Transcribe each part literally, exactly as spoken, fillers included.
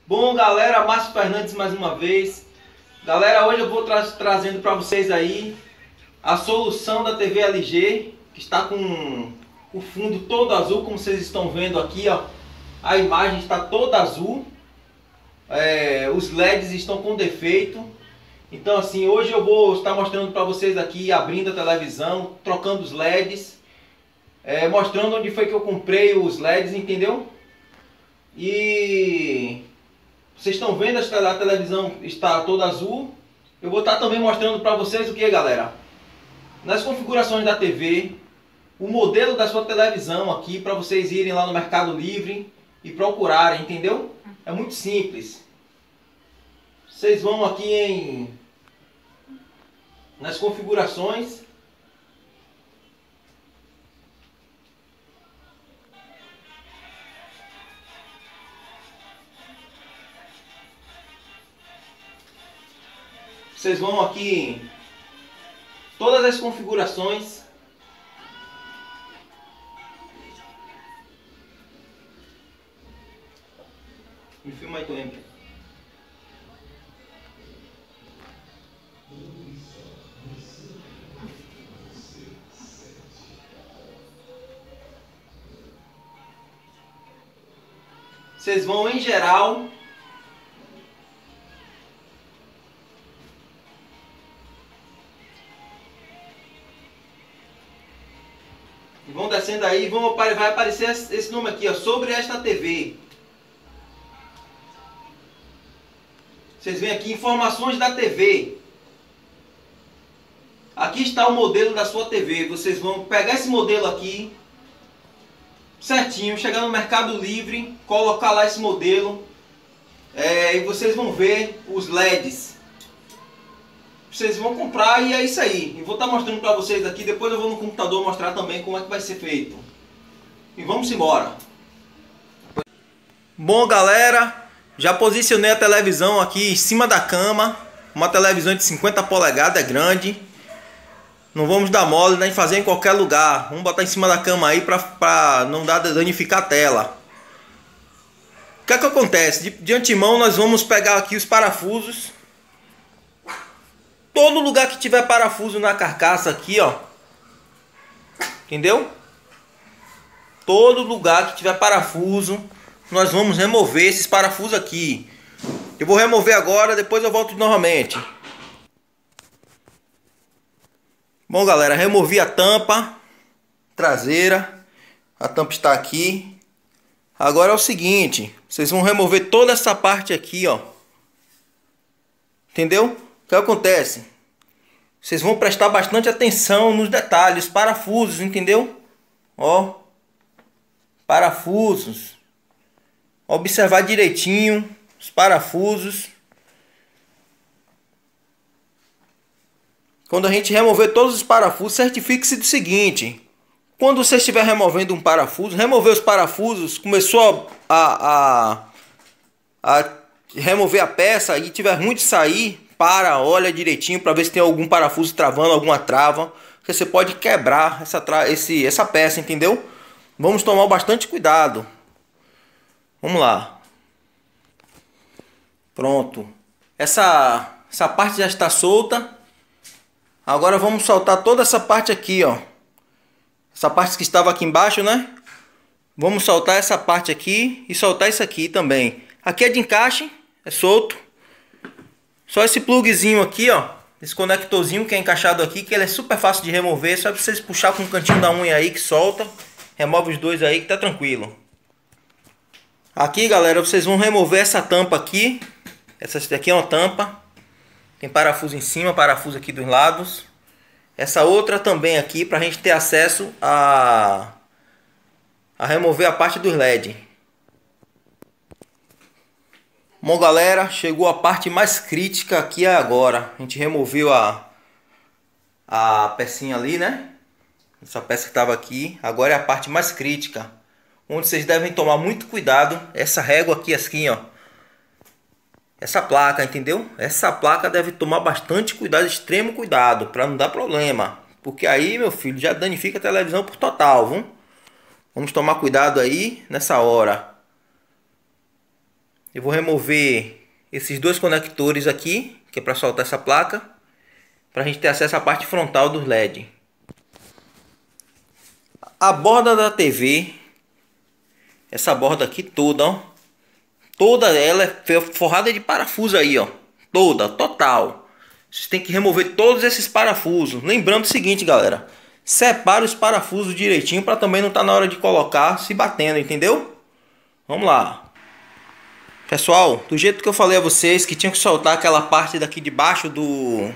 Bom, galera, Márcio Fernandes mais uma vez. Galera, hoje eu vou tra trazendo para vocês aí a solução da T V L G, que está com o fundo todo azul, como vocês estão vendo aqui, ó. A imagem está toda azul. É, os L E Ds estão com defeito. Então assim, hoje eu vou estar mostrando para vocês aqui, abrindo a televisão, trocando os L E Ds, é, mostrando onde foi que eu comprei os L E Ds, entendeu? E vocês estão vendo, a televisão está toda azul. Eu vou estar também mostrando para vocês o que, galera? Nas configurações da T V, o modelo da sua televisão aqui, para vocês irem lá no Mercado Livre e procurarem, entendeu? É muito simples. Vocês vão aqui em nas configurações. Vocês vão aqui em todas as configurações. Me filma aí, Tony. Vocês vão em geral. E vão descendo aí, vão, vai aparecer esse nome aqui, ó, sobre esta T V. Vocês veem aqui, informações da T V. Aqui está o modelo da sua T V. Vocês vão pegar esse modelo aqui, certinho, chegar no Mercado Livre, colocar lá esse modelo. É, e vocês vão ver os L E Ds. Vocês vão comprar e é isso aí. Eu vou estar mostrando para vocês aqui. Depois eu vou no computador mostrar também como é que vai ser feito. E vamos embora. Bom, galera, já posicionei a televisão aqui em cima da cama. Uma televisão de cinquenta polegadas, é grande. Não vamos dar mole nem fazer em qualquer lugar. Vamos botar em cima da cama aí para não dar danificar a tela. O que é que acontece? De, de antemão nós vamos pegar aqui os parafusos. Todo lugar que tiver parafuso na carcaça aqui, ó. Entendeu? Todo lugar que tiver parafuso, nós vamos remover esses parafusos aqui. Eu vou remover agora, depois eu volto novamente. Bom, galera, removi a tampa traseira. A tampa está aqui. Agora é o seguinte, vocês vão remover toda essa parte aqui, ó. Entendeu? O que acontece? Vocês vão prestar bastante atenção nos detalhes, parafusos, entendeu? Ó, parafusos. Observar direitinho os parafusos. Quando a gente remover todos os parafusos, certifique-se do seguinte: quando você estiver removendo um parafuso, remover os parafusos, começou a, a, a remover a peça e tiver ruim de sair, para, olha direitinho para ver se tem algum parafuso travando, alguma trava, porque você pode quebrar essa, tra esse, essa peça, entendeu? Vamos tomar bastante cuidado. Vamos lá. Pronto. Essa, essa parte já está solta. Agora vamos soltar toda essa parte aqui, ó. Essa parte que estava aqui embaixo, né? Vamos soltar essa parte aqui e soltar isso aqui também. Aqui é de encaixe, é solto. Só esse plugzinho aqui, ó. Esse conectorzinho que é encaixado aqui, que ele é super fácil de remover. Só pra vocês puxar com o cantinho da unha aí que solta. Remove os dois aí que tá tranquilo. Aqui, galera, vocês vão remover essa tampa aqui. Essa aqui é uma tampa. Tem parafuso em cima, parafuso aqui dos lados. Essa outra também aqui, pra gente ter acesso a, a remover a parte dos L E D. Bom, galera, chegou a parte mais crítica aqui agora. A gente removeu a, a pecinha ali, né? Essa peça que estava aqui. Agora é a parte mais crítica, onde vocês devem tomar muito cuidado. Essa régua aqui, assim, ó. Essa placa, entendeu? Essa placa deve tomar bastante cuidado, extremo cuidado, para não dar problema. Porque aí, meu filho, já danifica a televisão por total, viu? Vamos tomar cuidado aí nessa hora. Eu vou remover esses dois conectores aqui, que é para soltar essa placa, para a gente ter acesso à parte frontal do L E D. A borda da T V, essa borda aqui toda, ó, toda ela é forrada de parafuso aí, ó, toda, total. Vocês têm que remover todos esses parafusos. Lembrando o seguinte, galera, separa os parafusos direitinho para também não estar na hora de colocar se batendo, entendeu? Vamos lá. Pessoal, do jeito que eu falei a vocês que tinha que soltar aquela parte daqui de baixo do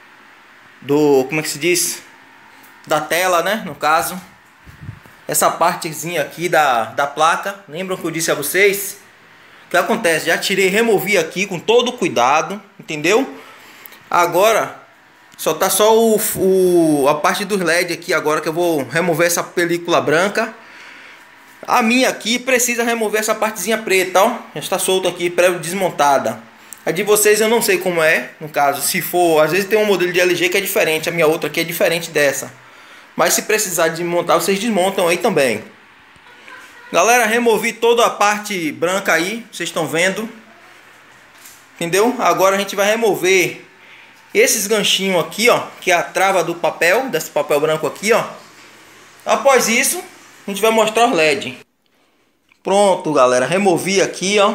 do como é que se diz? Da tela, né, no caso. Essa partezinha aqui da, da placa, lembram que eu disse a vocês? O que acontece? Já tirei, removi aqui com todo cuidado, entendeu? Agora, só tá só o, o, a parte do L E D aqui agora, que eu vou remover essa película branca. A minha aqui precisa remover essa partezinha preta, ó. Já está solta aqui, pré-desmontada. A de vocês eu não sei como é, no caso, se for, às vezes tem um modelo de L G que é diferente, a minha outra aqui é diferente dessa. Mas se precisar de montar, vocês desmontam aí também. Galera, removi toda a parte branca aí, vocês estão vendo. Entendeu? Agora a gente vai remover esses ganchinhos aqui, ó, que é a trava do papel, desse papel branco aqui, ó. Após isso, a gente vai mostrar o L E D. Pronto, galera, removi aqui, ó,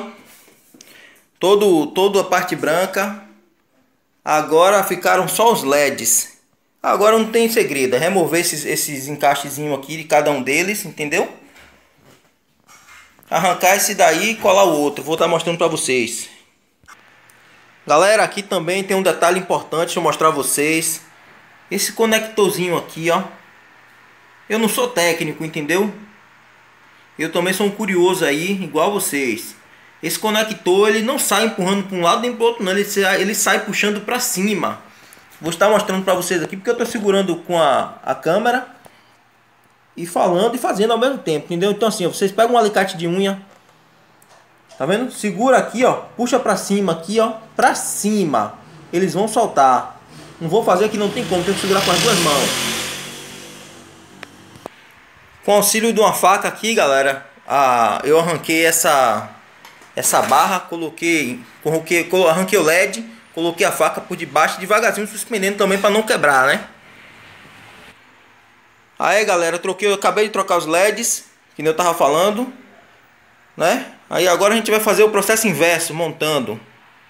todo, toda a parte branca. Agora ficaram só os L E Ds. Agora não tem segredo, é remover esses, esses encaixezinhos aqui de cada um deles, entendeu? Arrancar esse daí e colar o outro, vou estar mostrando para vocês. Galera, aqui também tem um detalhe importante, deixa eu mostrar a vocês. Esse conectorzinho aqui, ó. Eu não sou técnico, entendeu? Eu também sou um curioso aí, igual vocês. Esse conector, ele não sai empurrando para um lado nem para o outro, não. Ele sai, ele sai puxando para cima. Vou estar mostrando para vocês aqui, porque eu estou segurando com a, a câmera e falando e fazendo ao mesmo tempo, entendeu? Então assim, ó, vocês pegam um alicate de unha, tá vendo? Segura aqui, ó, puxa para cima aqui, ó, para cima. Eles vão soltar. Não vou fazer aqui, não tem como, tem que segurar com as duas mãos. Com auxílio de uma faca aqui, galera, ah, eu arranquei essa essa barra, coloquei, coloquei, arranquei o L E D, coloquei a faca por debaixo, devagarzinho suspendendo também para não quebrar, né? Aí, galera, eu troquei, eu acabei de trocar os L E Ds, que nem eu tava falando, né? Aí agora a gente vai fazer o processo inverso, montando.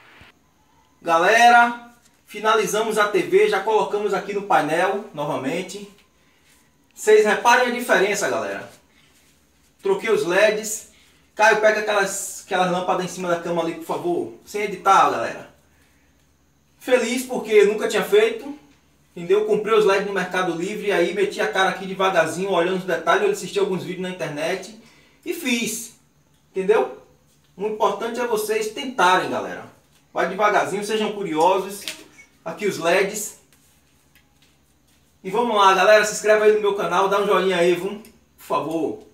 Galera, finalizamos a T V, já colocamos aqui no painel novamente. Vocês reparem a diferença, galera. Troquei os L E Ds. Caio, pega aquelas, aquelas lâmpadas em cima da cama ali, por favor. Sem editar, galera. Feliz porque eu nunca tinha feito. Entendeu? Comprei os L E Ds no Mercado Livre. Aí meti a cara aqui devagarzinho, olhando os detalhes. Eu assisti alguns vídeos na internet. E fiz. Entendeu? O importante é vocês tentarem, galera. Vai devagarzinho, sejam curiosos. Aqui os L E Ds. E vamos lá, galera. Se inscreve aí no meu canal. Dá um joinha aí, viu? Por favor.